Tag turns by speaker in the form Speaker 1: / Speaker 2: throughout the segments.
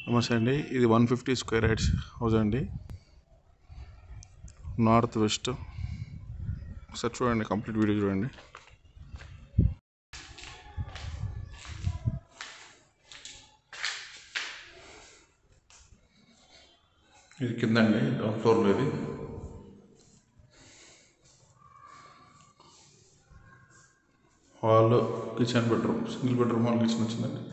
Speaker 1: నమస్తే అండి. ఇది 150 స్క్వేర్ యార్డ్స్ హౌస్ అండి, నార్త్ వెస్ట్. ఒకసారి చూడండి, కంప్లీట్ వీడియో చూడండి. ఇది కింద అండి, గ్రౌండ్ ఫ్లోర్లో. ఇది hall, kitchen, bedroom, single bedroom hall, kitchen వచ్చిందండి.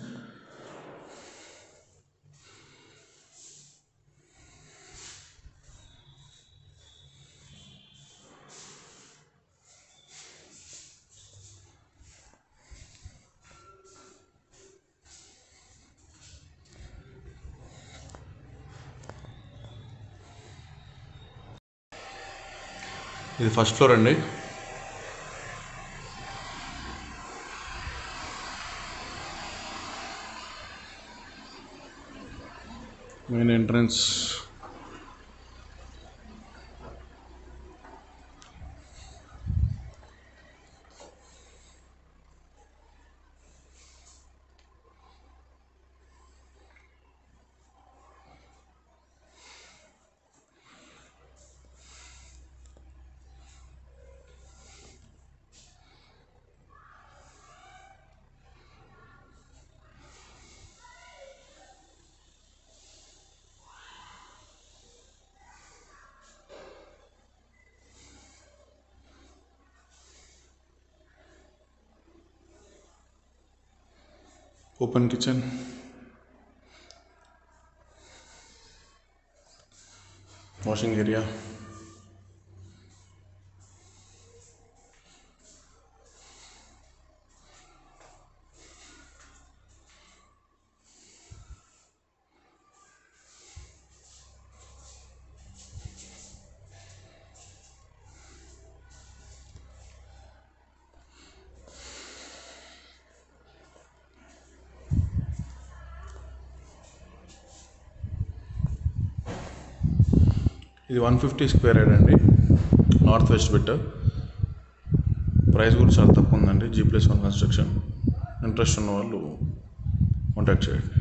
Speaker 1: ఇది ఫస్ట్ ఫ్లోర్ అండి. Main entrance. Open kitchen, washing area, ఇది 150 స్క్వేర్ యార్డ్ అండి, నార్త్ వెస్ట్ బిట్. ప్రైస్ కూడా చాలా తక్కువ ఉందండి. G+1 construction. ఇంట్రెస్ట్ ఉన్న వాళ్ళు కాంటాక్ట్ చేయండి.